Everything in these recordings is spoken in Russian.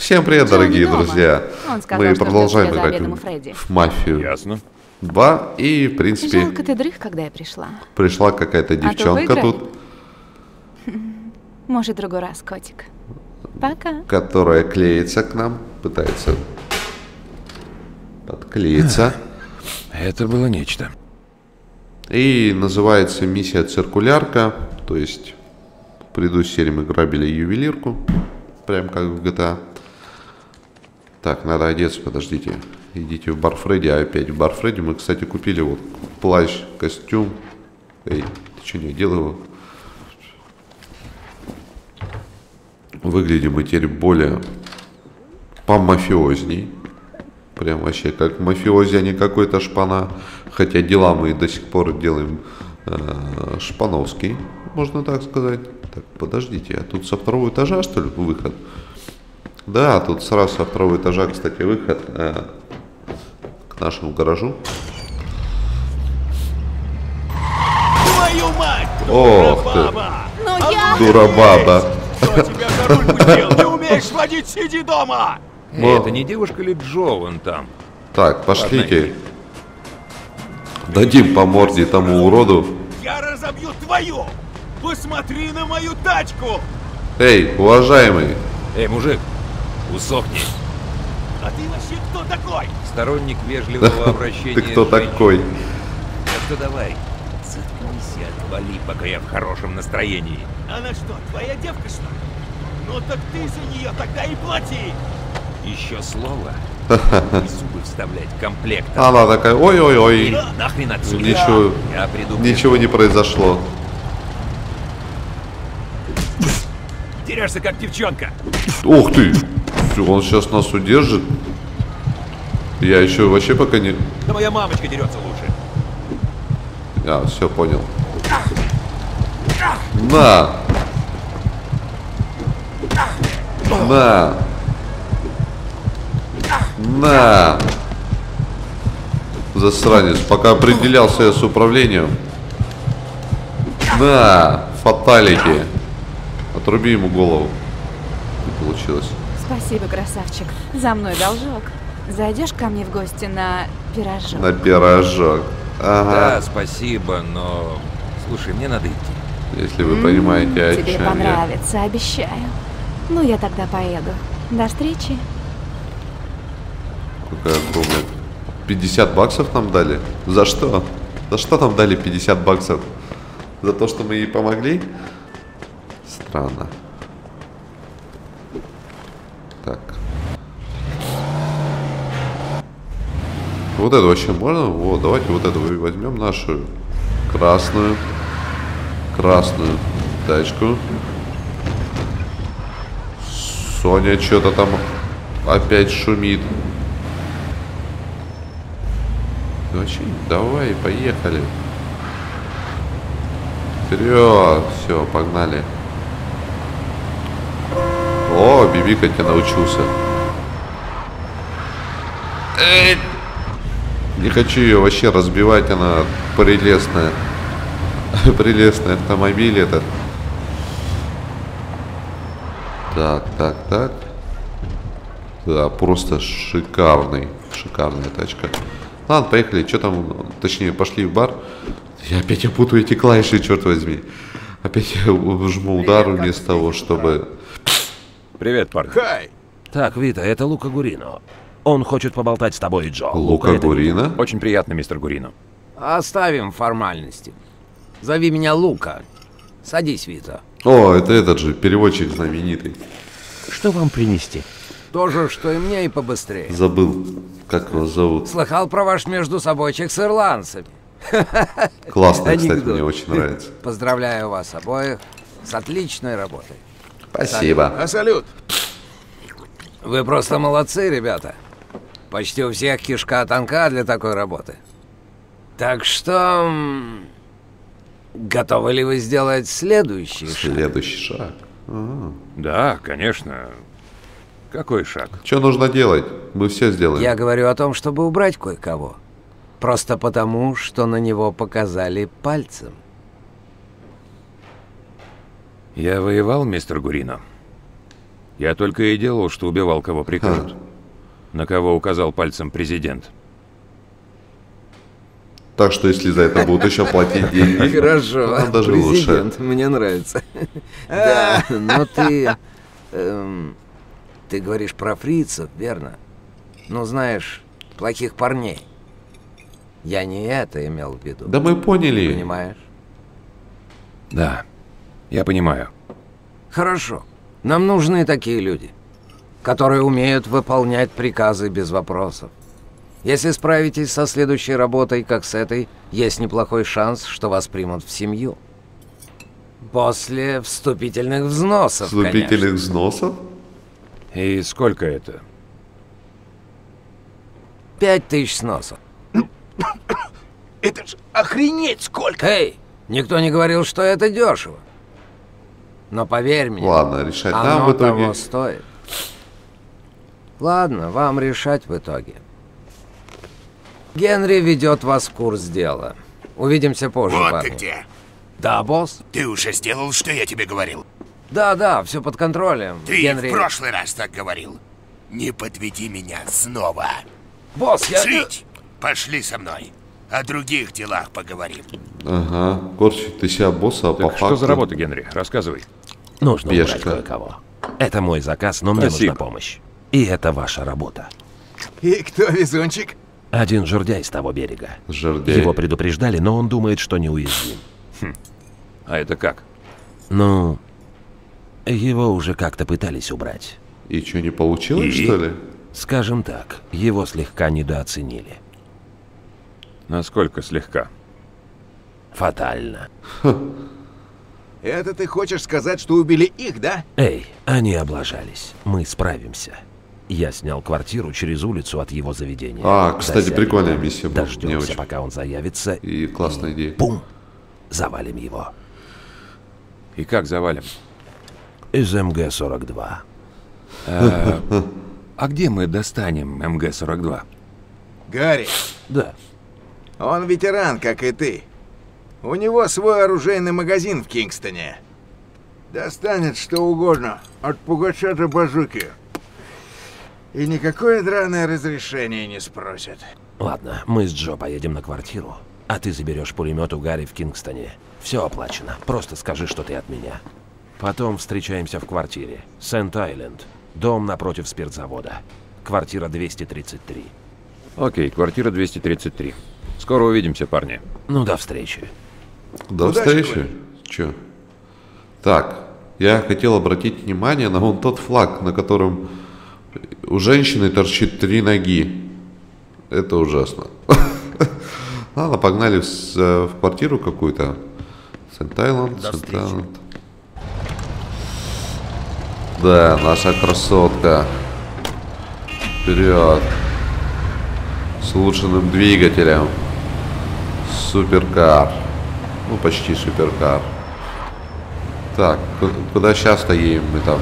Всем привет, Джонни дорогие дома. друзья. Он сказал, Мы что продолжаем ждет тебя за играть обедом у Фредди. в Мафию Ясно. 2. И, в принципе, Жалко, ты дрых, когда я пришла. пришла какая-то то девчонка поиграем. тут, Может, в другой раз, котик. Пока. которая клеится к нам, пытается подклеиться. Это было нечто. И называется миссия «Циркулярка». То есть в предыдущей серии мы грабили ювелирку. Прям как в GTA. Так, надо одеться, подождите. Идите в бар Фредди, а опять в бар Фредди. Мы, кстати, купили вот плащ, костюм. Эй, ты что, не одел его? Выглядим мы теперь более помафиозней. Прям вообще как мафиози, а не какой-то шпана. Хотя дела мы до сих пор делаем шпановский, можно так сказать. Так, подождите, а тут со второго этажа, что ли, выход? Да, тут сразу со второго этажа, кстати, выход к нашему гаражу. Твою мать! Ох ты, Но я... дурабаба. Кто тебя за руль пустил? Не умеешь водить, сиди дома! Это не девушка ли Джо вон там? Так, пошлите. Дадим по морде тому уроду. Я разобью твою! Посмотри на мою тачку! Эй, уважаемый, Эй, мужик, усохни. А ты вообще кто такой? Сторонник вежливого обращения. ты кто с женщиной. такой? Так что давай, заткнись и отвали, пока я в хорошем настроении. Она что, твоя девка, что ли? Ну так ты за нее тогда и плати! Еще слово. И зубы вставлять комплектом. Она такая, ой-ой-ой, Нахрен отсюда. ничего, Я приду. ничего не произошло. Дерешься как девчонка. Ух ты, всё, он сейчас нас удержит. Я еще вообще пока не... Да моя мамочка дерется лучше. А, все, понял. На! На! На! Засранец, пока определялся я с управлением. На! Фаталити! Отруби ему голову. Не получилось. Спасибо, красавчик. За мной должок. Зайдешь ко мне в гости на пирожок? На пирожок. Ага. Да, спасибо, но... Слушай, мне надо идти. Если вы понимаете, о Тебе чем я. понравится, обещаю. Ну, я тогда поеду. До встречи. Какая огромная. 50 баксов нам дали? За что? За что нам дали 50 баксов? За то, что мы ей помогли? Странно. Так. Вот это вообще можно? Вот, давайте вот эту возьмем нашу красную тачку. Соня что-то там опять шумит. Очень, давай, поехали. Вперед, все, погнали. О, бибикать я научился. Не хочу ее вообще разбивать, она прелестная. Прелестный автомобиль этот. Так. Да, просто шикарный. Шикарная тачка. Ладно, поехали. Что там? Точнее, пошли в бар. Я опять путаю эти клавиши, черт возьми. Опять я жму удар вместо того, чтобы... Привет, парни. Хай! Так, Вита, это Лука Гурино. Он хочет поболтать с тобой, Джо. Лука это- Гурино? Очень приятно, мистер Гурино. Оставим формальности. Зови меня Лука. Садись, Вита. О, это этот же, переводчик знаменитый. Что вам принести? То же, что и мне, и побыстрее. Забыл, как его зовут. Слыхал про ваш междусобойчик с ирландцами. Классно, кстати, Анекдот. мне очень нравится. Поздравляю вас обоих с отличной работой. Спасибо. А салют! Вы просто молодцы, ребята. Почти у всех кишка тонка для такой работы. Так что... готовы ли вы сделать следующий шаг? Следующий шаг. Да, конечно. Какой шаг? Что нужно делать? Мы все сделаем. Я говорю о том, чтобы убрать кое-кого. Просто потому, что на него показали пальцем. Я воевал, мистер Гурино. Я только и делал, что убивал, кого прикажут. На кого указал пальцем президент. Так что если за это будут еще платить деньги, Хорошо, то нам даже лучше. президент, мне нравится. Да, но ты... Ты говоришь про фрицев, верно? Ну, знаешь, плохих парней. Я не это имел в виду. Да мы поняли. Понимаешь? Да, я понимаю. Хорошо. Нам нужны такие люди, которые умеют выполнять приказы без вопросов. Если справитесь со следующей работой, как с этой, есть неплохой шанс, что вас примут в семью. После вступительных взносов, Вступительных конечно. взносов? И сколько это? 5000 сносов. Это ж охренеть сколько! Эй, никто не говорил, что это дешево. Но поверь мне, Ладно, решать нам оно в итоге. того стоит. Ладно, вам решать в итоге. Генри ведет вас в курс дела. Увидимся позже, Вот парни. ты где. Да, босс? Ты уже сделал, что я тебе говорил. Да, все под контролем. Ты Генри... в прошлый раз так говорил. Не подведи меня снова. Босс, я... Жить! Пошли со мной. О других делах поговорим. Ага, корчит ты себя босса, а по Так факту... что за работа, Генри? Рассказывай. Нужно убрать Бешка. кое-кого. Это мой заказ, но мне Спасибо. нужна помощь. И это ваша работа. И кто везунчик? Один жердяй с того берега. Жердяй. Его предупреждали, но он думает, что неуязвим. А это как? Ну, его уже как-то пытались убрать. И что, не получилось, И? что ли? Скажем так, его слегка недооценили. Насколько слегка? Фатально. Это ты хочешь сказать, что убили их, да? Эй, они облажались. Мы справимся. Я снял квартиру через улицу от его заведения. А, кстати, Засядем прикольная там, миссия была. Мне Дождемся, очень. пока он заявится. И классная идея. Бум! Завалим его. И как завалим? Из МГ-42. А где мы достанем МГ-42? Гарри, Да. он ветеран, как и ты. У него свой оружейный магазин в Кингстоне. Достанет что угодно, от пугача до базуки. И никакое драное разрешение не спросят. Ладно, мы с Джо поедем на квартиру, а ты заберешь пулемет у Гарри в Кингстоне. Все оплачено. Просто скажи, что ты от меня. Потом встречаемся в квартире. Сент-Айленд. Дом напротив спиртзавода. Квартира 233. Окей, квартира 233. Скоро увидимся, парни. Ну, до встречи. До Удачи, встречи. Чё? Так, я хотел обратить внимание на вон тот флаг, на котором у женщины торчит 3 ноги. Это ужасно. Ладно, погнали в квартиру какую-то. Сент-Айленд, Сент-Айленд. Да, наша красотка. Вперед. С улучшенным двигателем. Суперкар. Ну, почти суперкар. Так, куда сейчас-то едем мы там?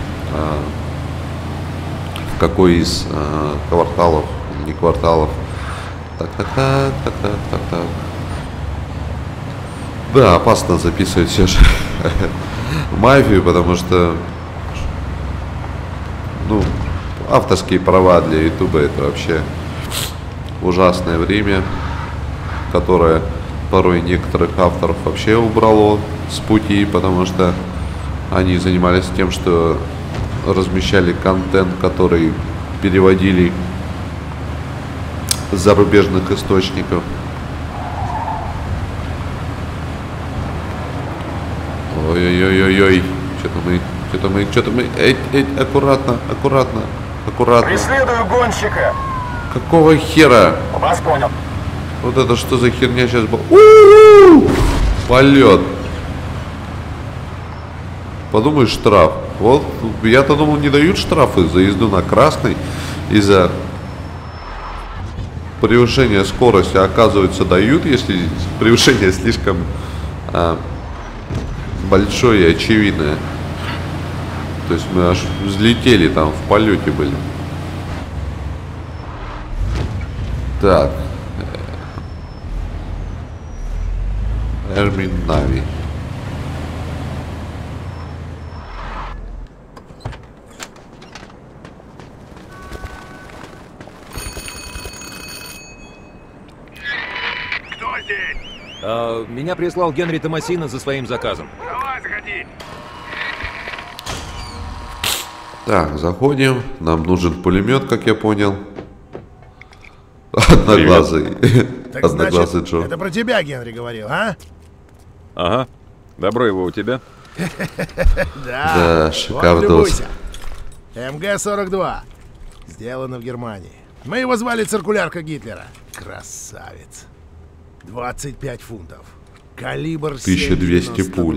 В какой из кварталов? Не кварталов. Так. Да, опасно записывать все же мафию, потому что, ну, авторские права для ютуба это вообще ужасное время, которое порой некоторых авторов вообще убрало с пути, потому что они занимались тем, что размещали контент, который переводили с зарубежных источников. Ой-ой-ой-ой-ой. Что-то мы. Аккуратно. Преследую гонщика. Какого хера? Вас понял. Вот это что за херня сейчас была? Полет. Подумаешь, штраф. Вот, я-то думал, не дают штрафы за езду на красный из-за превышения скорости. А оказывается, дают, если превышение слишком большое и очевидное. То есть мы аж взлетели, там в полете были. Так. Эрмин Нави. здесь! Меня прислал Генри Томасино за своим заказом. Давай, заходи! Так, заходим. Нам нужен пулемет, как я понял. Одноглазый. Так Одноглазый значит, Джо. это про тебя Генри говорил, а? Ага. Добро его у тебя? Да, Вот шикардос. любуйся. МГ-42. Сделано в Германии. Мы его звали циркулярка Гитлера. Красавец. 25 фунтов. Калибр 1200 пуль.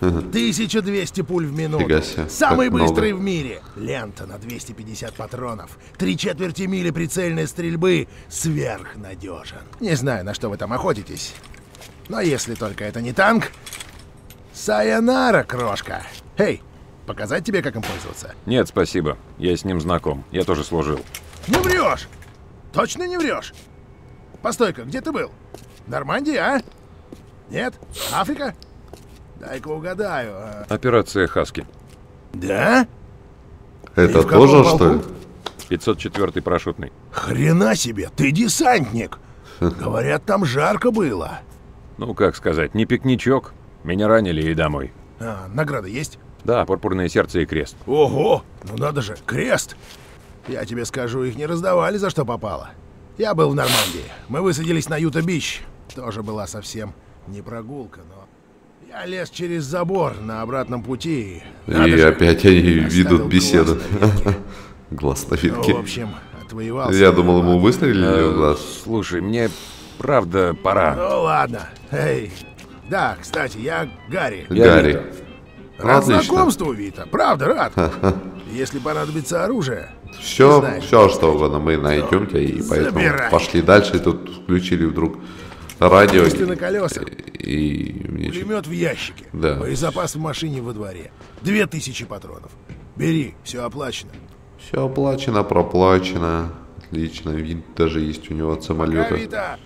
1200 пуль в минуту. Фига себе, Самый как быстрый много. в мире. Лента на 250 патронов. 3/4 мили прицельной стрельбы. Сверхнадежен. Не знаю, на что вы там охотитесь. Но если только это не танк... Сайонара, крошка. Эй, показать тебе, как им пользоваться? Нет, спасибо. Я с ним знаком. Я тоже служил. Не врешь! Точно не врешь? Постой-ка, где ты был? Нормандия, а? Нет? Африка? Дай-ка угадаю. Операция «Хаски». Да? Это И в каком тоже, полку? что ли? 504-й парашютный. Хрена себе, ты десантник! Говорят, там жарко было. Ну, как сказать, не пикничок. Меня ранили и домой. А, награда есть? Да, пурпурное сердце и крест. Ого! Ну надо же, крест! Я тебе скажу, их не раздавали за что попало. Я был в Нормандии. Мы высадились на Юта-Бич. Тоже была совсем не прогулка, но... Я лез через забор на обратном пути. И опять они ведут оставил беседу. глаз Глаз на ветке. на Ну, в ветке. общем, отвоевался. Я думал, ему выстрелили в глаз. Слушай, мне правда пора. Ну ладно. Эй. Да, кстати, я Гарри. Гарри. Рад Отлично. знакомству, Вита. Правда, рад. Если понадобится оружие, Все, ты знаешь, все, что угодно, мы найдем тебя, и поэтому Забирай. пошли дальше. И тут включили вдруг радио. Если на колесах. И мне чё- Пулемет в ящике. Да. Боезапас в машине во дворе. 2000 патронов. Бери, все оплачено. Все оплачено, проплачено. Отлично, вид даже есть у него от Пока, самолета. Вита.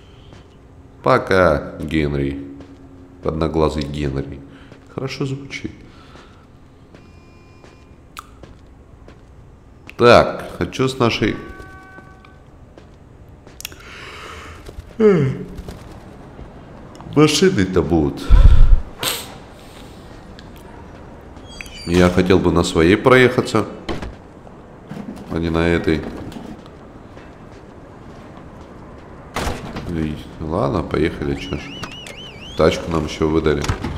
Пока, Генри. Одноглазый Генри. Хорошо звучит. Так, хочу с нашей... Машины-то будут. Я хотел бы на своей проехаться, а не на этой. И, ладно, поехали, чё ж. Тачку нам еще выдали.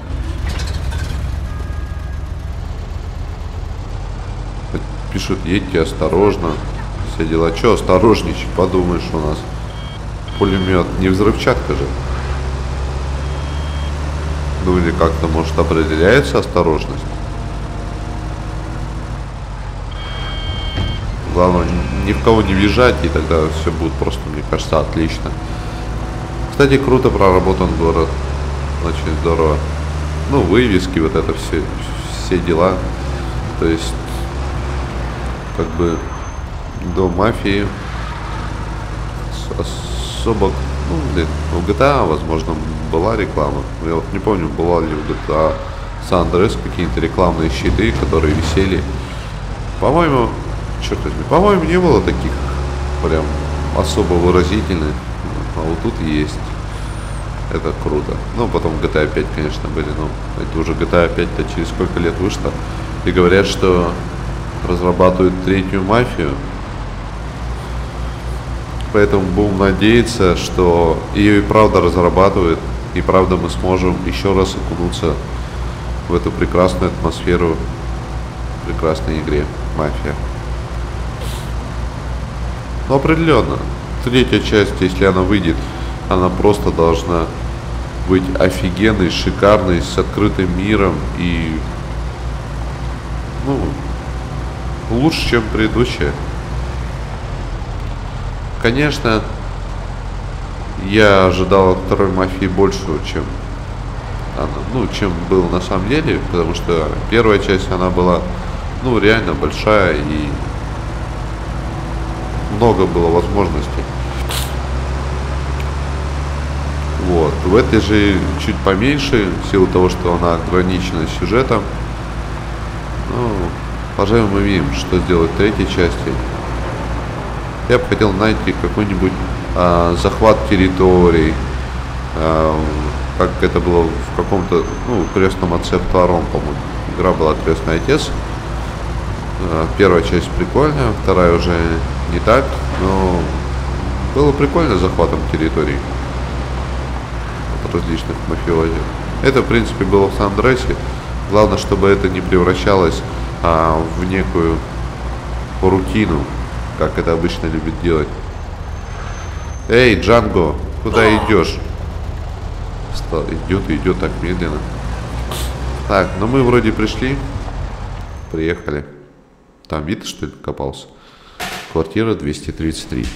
Пишут, едьте осторожно. Все дела. Че осторожничать? Подумаешь, у нас пулемет. Не взрывчатка же. Ну или как-то, может, определяется осторожность. Главное, ни в кого не въезжать, и тогда все будет просто, мне кажется, отлично. Кстати, круто проработан город. Очень здорово. Ну, вывески, вот это все дела. То есть, как бы, до мафии особо... Ну, блин, в GTA, возможно, была реклама. Я вот не помню, была ли в GTA San Andreas какие-то рекламные щиты, которые висели. По-моему, черт возьми, по-моему, не было таких прям особо выразительных. А вот тут есть. Это круто. Ну, потом GTA 5, конечно, были. Но это уже GTA 5-то через сколько лет вышло. И говорят, что разрабатывают третью мафию. Поэтому будем надеяться, что ее и правда разрабатывают. И правда мы сможем еще раз окунуться в эту прекрасную атмосферу в прекрасной игре «Мафия». Но определенно, третья часть, если она выйдет, она просто должна быть офигенной, шикарной, с открытым миром и, ну, лучше, чем предыдущая. Конечно, я ожидал от второй мафии большего, чем она, ну, чем было на самом деле, потому что первая часть, она была, ну, реально большая и много было возможностей. Вот. В этой же чуть поменьше, в силу того, что она ограничена сюжетом. Ну, пожалуй, мы видим, что сделать в третьей части. Я бы хотел найти какой-нибудь захват территорий, как это было в каком-то, ну, «Крестном отце втором», по-моему. Игра была «Крестный отец». Первая часть прикольная, вторая уже не так, но было прикольно захватом территорий от различных мафиози. Это, в принципе, было в Сан-Андреасе. Главное, чтобы это не превращалось в некую рутину, как это обычно любят делать. Эй, Джанго, куда идешь? Идет так медленно. Так, ну мы вроде пришли. Приехали. Там вид, что ли, копался? Квартира 233.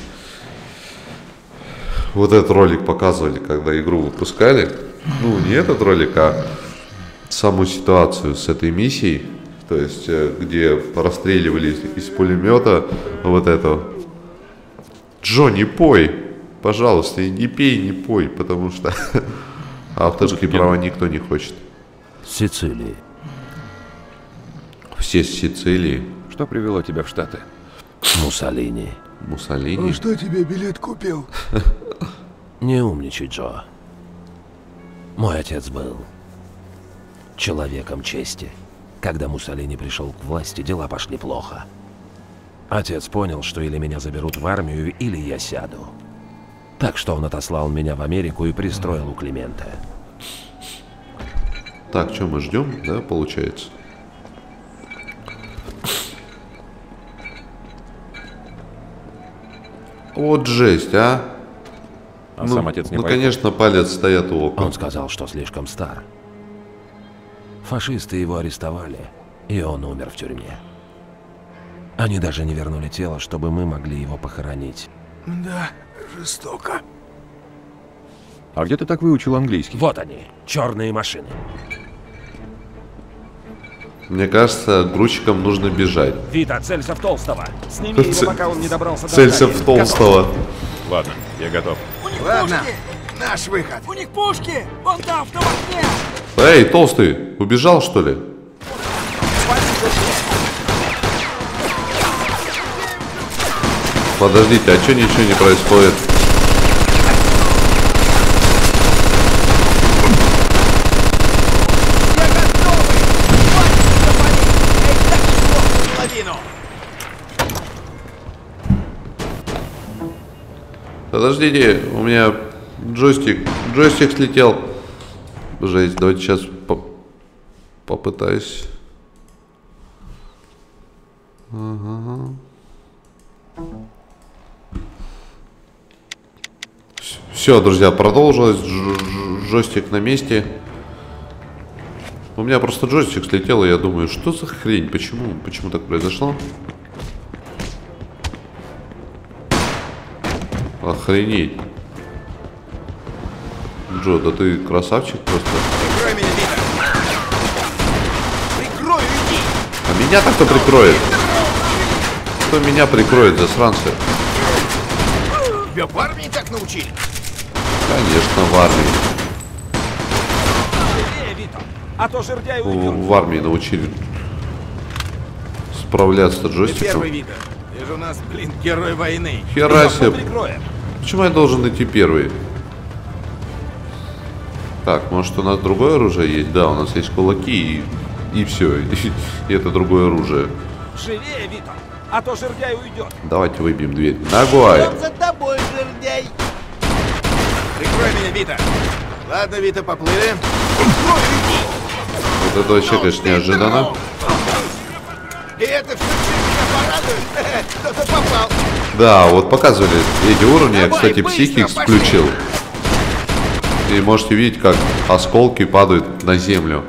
Вот этот ролик показывали, когда игру выпускали. Ну, не этот ролик, а саму ситуацию с этой миссией. То есть, где расстреливали из пулемета вот этого. Джо, не пой! Пожалуйста, и не пей, не пой, потому что авторские права никто не хочет. Сицилии. Все с Сицилии. Что привело тебя в Штаты? Муссолини. Муссолини? Что тебе билет купил? Не умничай, Джо. Мой отец был человеком чести. Когда Муссолини пришел к власти, дела пошли плохо. Отец понял, что или меня заберут в армию, или я сяду. Так что он отослал меня в Америку и пристроил у Климента. Так, что мы ждем, да, получается? Вот жесть, а? А сам отец не Ну, поехал? конечно, палец стоят у окна. Он сказал, что слишком стар. Фашисты его арестовали, и он умер в тюрьме. Они даже не вернули тело, чтобы мы могли его похоронить. Да, жестоко. А где ты так выучил английский? Вот они, черные машины. Мне кажется, грузчикам нужно бежать. Вита, целься в Толстого. Сними его, пока он не добрался до Целься здания. в Толстого. Ладно, я готов. Ладно, наш выход. У них пушки! Вон там, в том окне! Эй, Толстый, убежал, что ли? Подождите, а что ничего не происходит? Подождите, у меня джойстик слетел. Жесть, давайте сейчас попытаюсь. Ага. Все, друзья, продолжилось. Джойстик на месте. У меня просто джойстик слетел, и я думаю, что за хрень? Почему так произошло? Охренеть. Джо, да ты красавчик просто. Прикрой меня, Вита. Прикрой, иди. А меня-то кто прикроет? Кто меня прикроет, засранцы? Тебя в армии так научили? Конечно, в армии. А то жердяй В армии научили справляться с Ты джойстиком. первый, Вита. Ты же у нас, блин, герой войны. Хера себе. Почему я должен идти первый? Так, может у нас другое оружие есть? Да, у нас есть кулаки и все. И это другое оружие. Живее, Вита, а то жердяй уйдет. Давайте выбьем дверь. Ногой! За тобой, жердяй. Прикрой меня, Вита. Ладно, Вита, поплыли. Прикрой, иди. Вот это вообще, конечно, неожиданно. И это все, чем меня порадует. Кто-то попал. Да, вот показывали эти уровни. Я, кстати, Психикс включил. И можете видеть, как осколки падают на землю.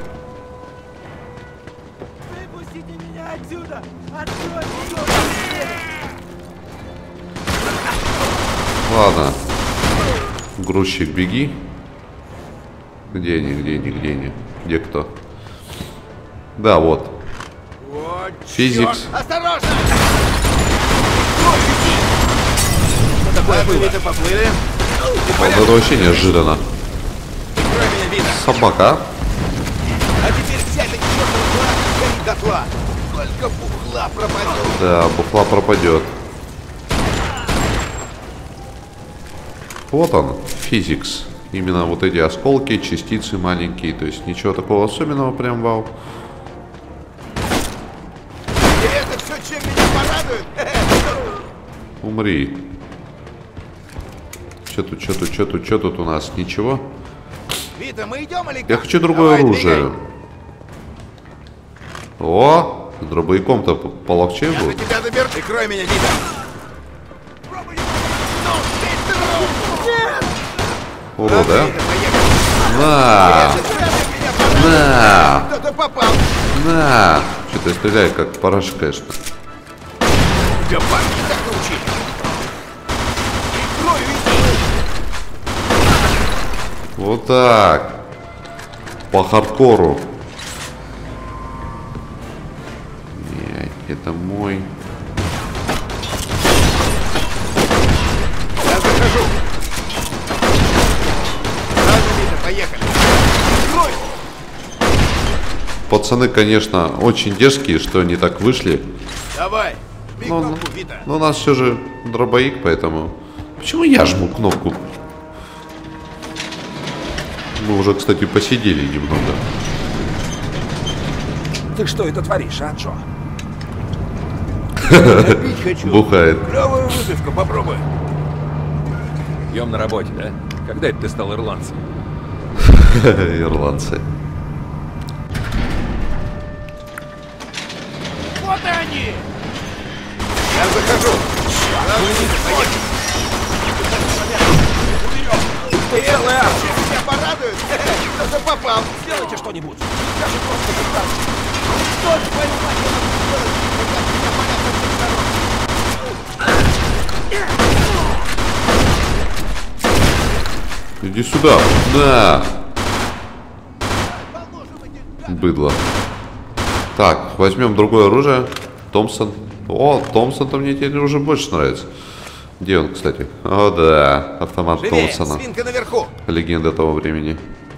Выпустите меня отсюда! Ладно. Грузчик, беги. Где они? Где кто? Да, вот. Вот, Физикс. осторожно! Ладно, Вита, поплыли. Вот это вообще неожиданно. Прикрой меня, Вита. Собака. А теперь вся эта чертова класса горит дотла. Сколько бухла пропадет. Да, бухла пропадет. Вот он, Физикс. Именно вот эти осколки, частицы маленькие. То есть ничего такого особенного, прям вау. Это все, чем меня порадует? Умри. Что тут у нас? Ничего? Вита, мы идем или как? Я хочу другое Давай, оружие. двигай. О, с дробовиком-то половчей Я был. на тебя доберу. Прикрой меня, Вита. Урода. Вита, поехали. На! На! Кто-то попал. На! Что-то я стреляю как параша, конечно. Тебя парни так научили. Прикрой, Вита. Вот так. По хардкору. Нет, это мой. Я захожу. Сразу, Вита, поехали. Прикрой. Пацаны, конечно, очень дерзкие, что они так вышли. Давай. Бей Ну, кнопку, Вита. Но у нас все же дробовик, поэтому... Почему я жму кнопку? Мы уже, кстати, посидели немного. Ты что это творишь, а, Джо? Я пить хочу. Бухает. Клевую выпивку, попробуй. Пьем на работе, да? Когда это ты стал ирландцем? Ирландцы. Вот и они. Я захожу. Сразу, Вита, поехали. Уберем. Чем меня порадует? Кто-то попал. Сделайте что-нибудь. Что твою мать я могу сделать, когда меня палят со всех сторон? Иди сюда. Да. Быдло. Так, возьмем другое оружие. Томпсон. О, Томпсон-то мне теперь уже больше нравится. Где он, кстати? О, да. Автомат Живее, Томпсона. свинка наверху. Легенда того времени.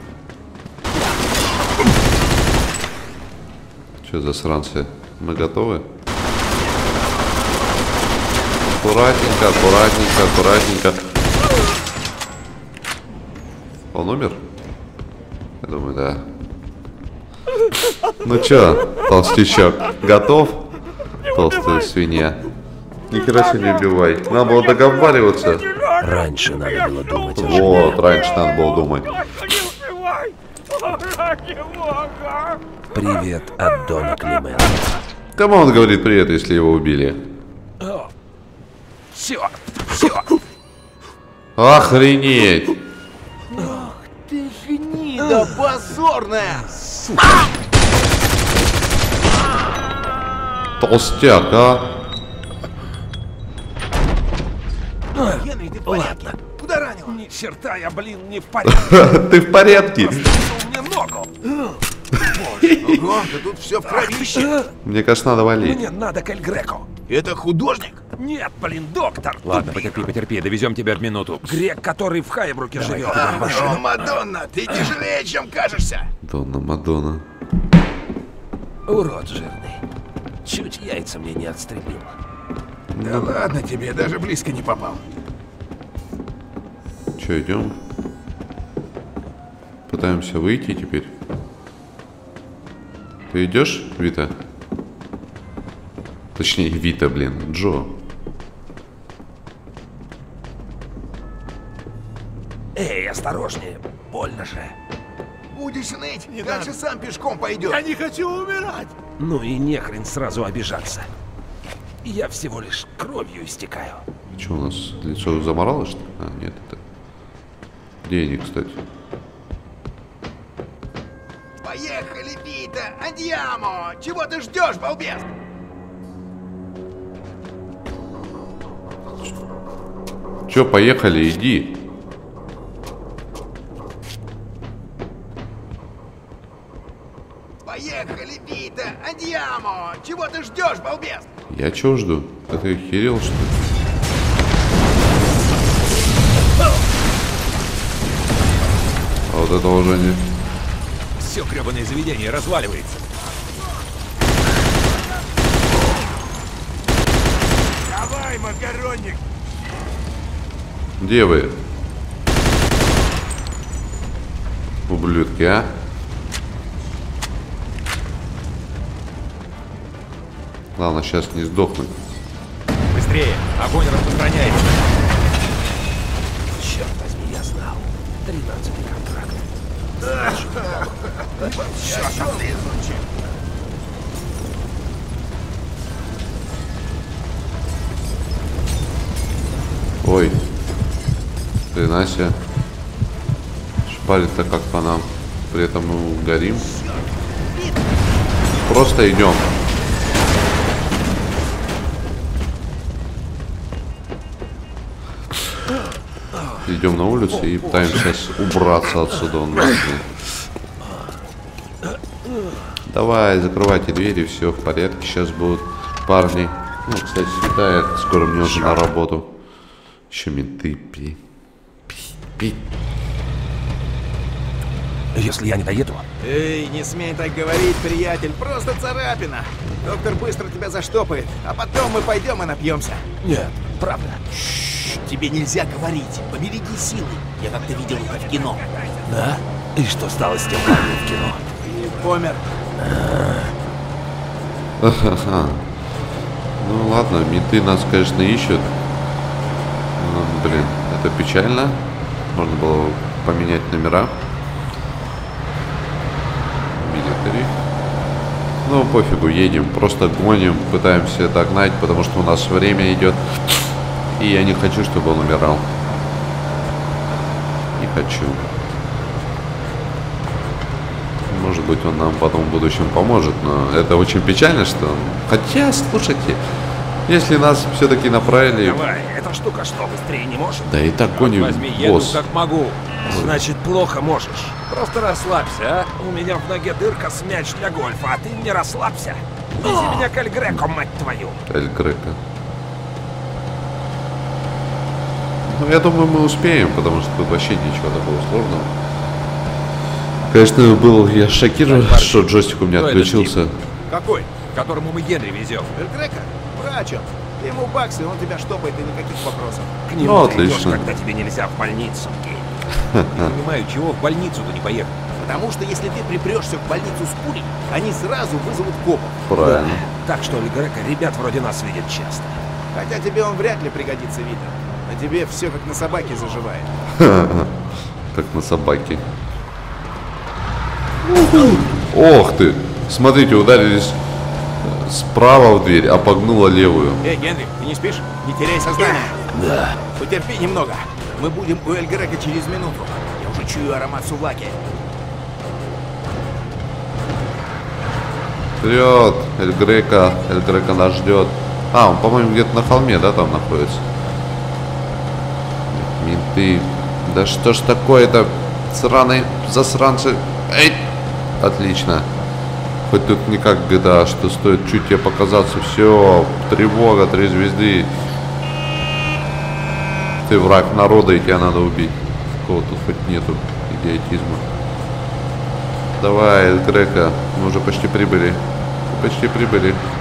Что за сранцы? Мы готовы? Аккуратненько, аккуратненько, аккуратненько. Он умер? Я думаю, да. Ну чё, толстячок, готов? Толстая свинья. Ни хера себе не убивай. Надо было договариваться. Раньше надо было думать о Вот, раньше надо было думать. Привет от Дона Климента. Кому он говорит привет, если его убили? Все, все. Охренеть! Ты гнида позорная! Толстяк, а? Генри, ты в порядке? Куда ранил? Ни черта я, блин, не в порядке. Ты в порядке? Мне ногу. Ого, да тут все в кровище. Мне кажется, надо валить. Мне надо к Эль Греко. Это художник? Нет, блин, доктор. Ладно, потерпи, потерпи, довезем тебя в минуту. Грек, который в Хайбруке живет. О, Мадонна, ты тяжелее, чем кажешься. Донна Мадонна. Урод жирный. Чуть яйца мне не отстрелил. Да ладно тебе, даже близко не попал. Че, идем? Пытаемся выйти теперь. Ты идешь, Вита? Точнее, Вита, блин, Джо. Эй, осторожнее. Больно же. Будешь ныть, дальше сам пешком пойдешь. Я не хочу умирать. Ну и нехрен сразу обижаться. Я всего лишь кровью истекаю. Что у нас, лицо заморало, что ли? А, нет, это... Где они, кстати? Поехали, Вита, андьямо! Чего ты ждешь, балбес? Че, поехали, иди. Поехали, Вита, андьямо! Чего ты ждешь, балбес? Я чего жду? Это охерел, что ли? А вот это уже не... Все гребаное заведение разваливается. Давай, макаронник! Где вы? Ублюдки, а? Главное, сейчас не сдохнуть. Быстрее! Огонь распространяется! Черт возьми, я знал. 13-й контракт. Ой. Хрена себе. Шпарит-то как по нам. При этом мы горим. Просто идем. Идем на улицу и пытаемся сейчас убраться отсюда. Давай, закрывайте двери, все в порядке. Сейчас будут парни. Ну, кстати, светает. Скоро мне уже на работу. Еще менты. Пи. Если я не доеду... Эй, не смей так говорить, приятель. Просто царапина. Доктор быстро тебя заштопает, а потом мы пойдем и напьемся. Нет, правда. Тебе нельзя говорить. Побереги силы. Я как-то видел это в кино. Да? И что стало с тем парнем в кино? И помер. Ну ладно, менты нас, конечно, ищут. Ну, блин, это печально. Можно было поменять номера. Милитари. Ну, пофигу, едем. Просто гоним, пытаемся догнать, потому что у нас время идет. И я не хочу, чтобы он умирал. Не хочу. Может быть, он нам потом в будущем поможет, но это очень печально, что... Хотя, слушайте, если нас все-таки направили... Давай, эта штука что, быстрее не может? Да и так гоним, Возьми, еду босс. как могу. Значит, плохо можешь. Просто расслабься, а? У меня в ноге дырка с мяч для гольфа, а ты мне расслабься. Вези меня к Эль Греко, мать твою. Эль Греко. Ну, я думаю, мы успеем, потому что тут вообще ничего такого сложного. Конечно, был я шокирован, что джойстик у меня Кто отключился. Какой? Которому мы Генри везем. Эль Греко? Врач он. Ты ему баксы, он тебя штопает, и никаких вопросов. К нему Ну, ты идешь, отлично. когда тебе нельзя в больницу, Гейм. Не понимаю, чего в больницу-то не поехал. Потому что если ты припрешься в больницу с пулей, они сразу вызовут копов. Правильно. Так что Эль Греко ребят вроде нас видит часто. Хотя тебе он вряд ли пригодится, Витер. На тебе все как на собаке заживает. Как на собаке. Ох ты! Смотрите, ударились справа в дверь, а погнула левую. Эй, Генри, ты не спишь? Не теряй сознание. Да. Потерпи немного. Мы будем у Эль Греко через минуту. Я уже чую аромат сувлаки. Вперед! Эль Греко нас ждет. А, он, по-моему, где-то на холме, да, там находится. Менты. Да что ж такое-то? Сраные засранцы. Эй! Отлично. Хоть тут не как GTA, что стоит чуть тебе показаться. Все, тревога, 3 звезды. Ты враг народа, и тебя надо убить. Кого тут хоть нету идиотизма. Давай, Эль Греко, мы уже почти прибыли. Почти прибыли.